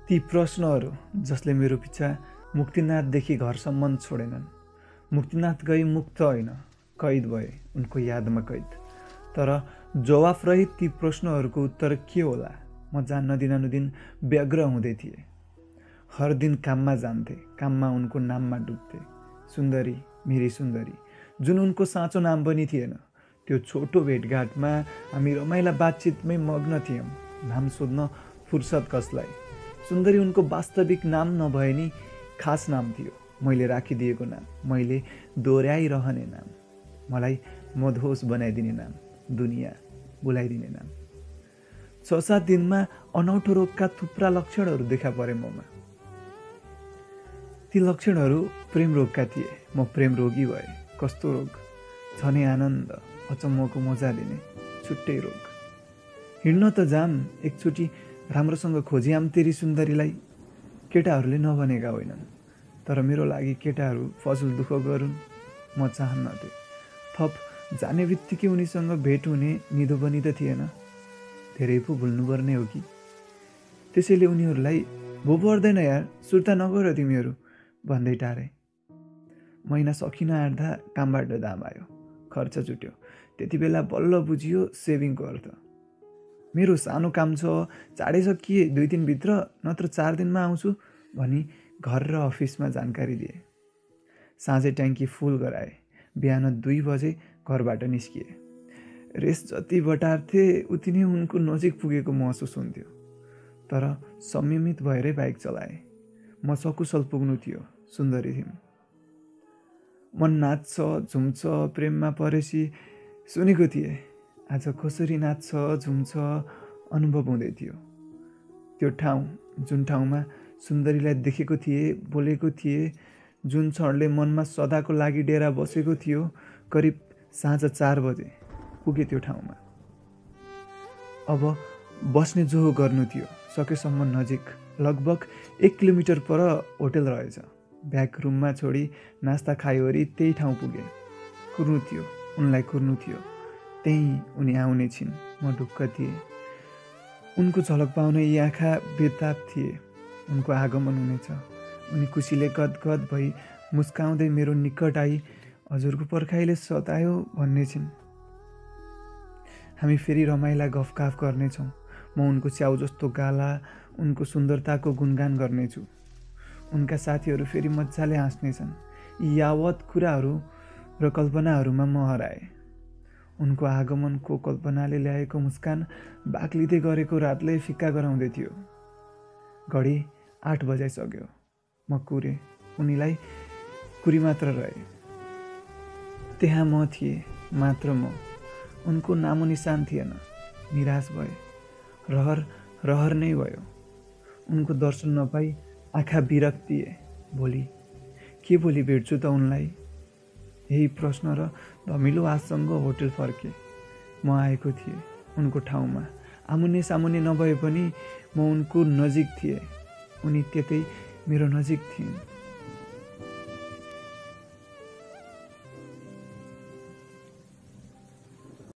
ती प्रश्नहरू जसले मेरो पिछा मुक्तिनाथदेखि घरसम्म छोडेनन्। मुक्तिनाथ गई मुक्त होइन, कैद भए, उनको यादमा कैद। तर जवाफरहित ती प्रश्नहरूको उत्तर के होला म जान्न दिनानुदिन व्यग्र हुँदै थिएँ। हर दिन काममा जान्थे, काममा उनको नाममा डुब्थे। सुन्दरी, मेरी सुन्दरी, जुन उनको साँचो नाम पनि थिएन। त्यो छोटो भेटघाटमा हामी रमाइला बातचितमै मग्न थियौँ। नाम सोध्न फुर्सद कसलाई। सुन्दरी उनको वास्तविक नाम नभए नि खास नाम थियो। मैले राखिदिएको नाम, मैले दोहोऱ्याइरहने नाम, मलाई मधोस बनाइदिने नाम, दुनियाँ बोलाइदिने नाम। 6-7 दिनमा अनौठो रोगका थुप्रा लक्षणहरू देखा परे ममा। ती लक्षणहरू प्रेम रोगका थिए। म प्रेम रोगी भए। कस्तो रोग? झनै आनन्द, अचम्मको मजा लिने छुट्टै रोग। हिँड्न त जाम, एकचोटि राम्रोसँग खोजियाम तेरी सुन्दरीलाई। केटाहरूले नभनेका होइनन्, तर मेरो लागि केटाहरू फजुल दुःख गरून् म चाहन्नथे। थप जाने बित्तिकै उनीसँग भेट हुने निधो पनि त थिएन। धेरै पो भुल्नुपर्ने हो कि? त्यसैले उनीहरूलाई भो पर्दैन यार, सुर्ता नगर तिमीहरू भन्दै टारे। महिना सकिन आँट्दा कामबाट दाम आयो, खर्च जुट्यो। त्यति बेला बल्ल बुझियो सेभिङको अर्थ। मेरो सानो काम छ, चाँडै सकिए 2 दिनभित्र नत्र 4 दिनमा आउँछु भनी घर र अफिसमा जानकारी दिए। साँझे ट्याङ्की फुल गराए। बिहान 2 बजे घरबाट निस्किए। रेस जति बटार्थे उति नै उनको नजिक पुगेको महसुस हुन्थ्यो। तर संयमित भएरै बाइक चलाए। म सकुशल पुग्नु थियो, सुन्दरी थिइन्। मन नाच्छ, झुम्छ, प्रेममा परेसी सुनेको थिएँ। आज कसरी नाच्छ, झुम्छ अनुभव हुँदै थियो। त्यो ठाउँ, जुन ठाउँमा सुन्दरीलाई देखेको थिएँ, बोलेको थिएँ, जुन क्षणले मनमा सदाको लागि डेरा बसेको थियो, करिब साँझ 4 बजे पुगे त्यो ठाउँमा। अब बस्ने जो गर्नु थियो, सकेसम्म नजिक, लगभग 1 किलोमिटर पर होटल रहेछ। ब्याग रुममा छोडी नास्ता खायोरी त्यही ठाउँ पुगे। कुर्नु थियो, उनलाई कुर्नु थियो। त्यही उनी आउने छिन्, म ढुक्क थिएँ। उनको झलक पाउन यी आँखा बेताब थिए। उनको आगमन हुनेछ। उनी खुसीले गदगद भई मुस्काउँदै मेरो निकट आई हजुरको पर्खाइले सतायो भन्ने छिन्। हामी फेरि रमाइला गफगाफ गर्नेछौँ। म उनको च्याउ जस्तो गाला, उनको सुन्दरताको गुणगान गर्नेछु। उनका साथीहरू फेरि मजाले हाँस्नेछन्। यी यावत कुराहरू र कल्पनाहरूमा म हराए। उनको आगमनको कल्पनाले ल्याएको मुस्कान बाक्लिँदै गरेको रातले फिक्का गराउँदै थियो। घडी 8 बजाइसक्यो। म कुरेँ, उनीलाई कुरी मात्र रहे। त्यहाँ म थिएँ, मात्र म। उनको नामो निशान थिएन। निराश भए। रहर नै भयो। उनको दर्शन नपाई आँखा विरक्तिए। के भोलि भेट्छु त उनलाई? यही प्रश्न र धमिलो आशसँग होटल फर्के। म आएको थिएँ उनको ठाउँमा। आमुन्ने सामुन्ने नभए पनि म उनको नजिक थिएँ। उनी त्यतै मेरो नजिक थिइन्।